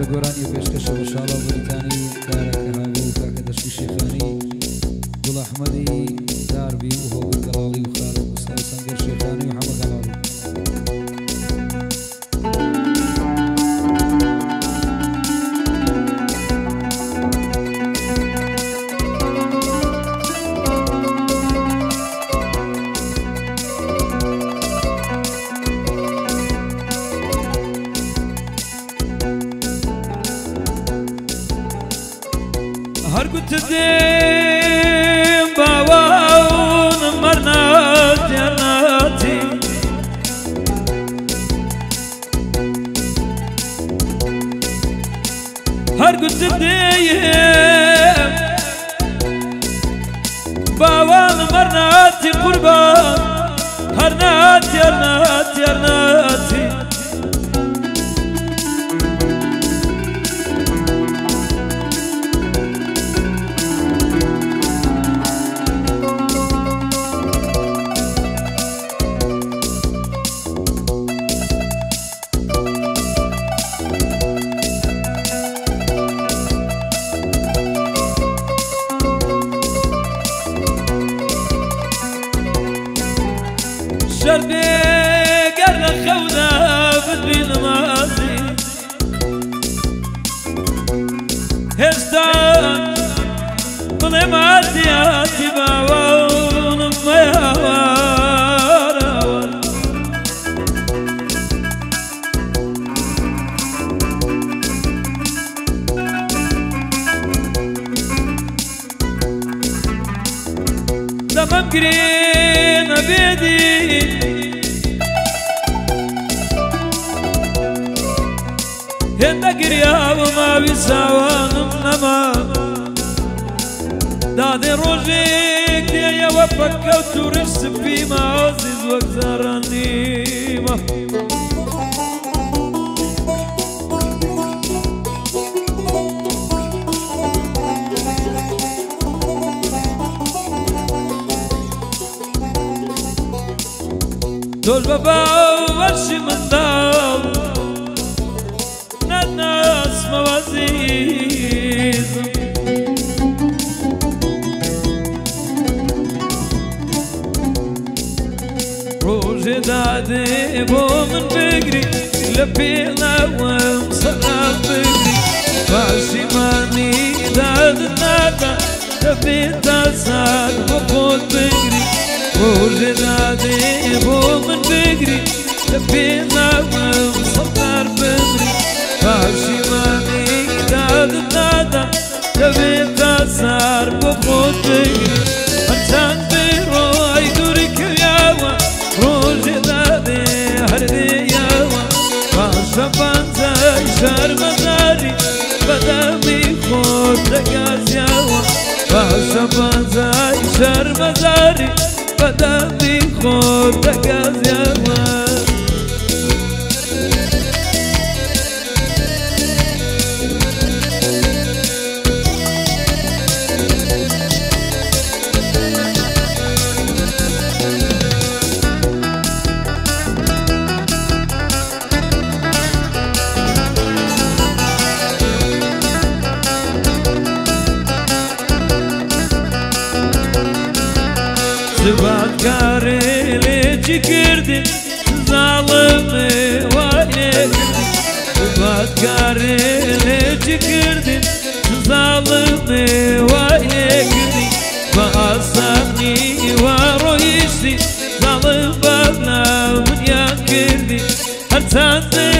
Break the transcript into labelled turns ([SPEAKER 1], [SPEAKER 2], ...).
[SPEAKER 1] گۆرانی پێشکەشە بەشاڵە بریتانی کارەکە هاگوو کاکە دەشتی شێخانی گوڵ ئەحمەدی داربی و هۆگر گەڵاڵی و خالق و سەر سەنگەر شێخانی و حەمە گەڵاڵی
[SPEAKER 2] هر گوتدیم باوان مرنات یاناتی هر گوتدیم باوان مرناتی قربان هر ناتی هر ناتی هر ناتی شربي قرن خونا بدري نمازي هستان طلع معدياتي باوان ما يهوار تمام قرين بيدي هندا قريا وما بيساوان نما دادي روجيك دي وفك وتورس في معزز وكزاراني دول بابا ورشي من داو ناس موازيز روجي دادي بو من بقري لبينا ومصرف بقري فاشي ماني داد نادا لبيتا ساد بقود بقري روجي دادي بو من بقري لبينا ومصرف بقري فاشي ماني داد نادا لبيتا سار بقود بقري حتان بروي دورك الياوة روجي دادي هردي ياوة فاشا بانزاي شار مزاري بدامي خود دقاز ياوة فاشا بانزاي شار مزاري بدامي خود دقاز ياوة زباد كاري ليجي كردي ظالمي وعيك زباد كاري ليجي كردي ظالمي وعيك فأصابني ورويشتي ظالم بابنا من يا كردي هرتان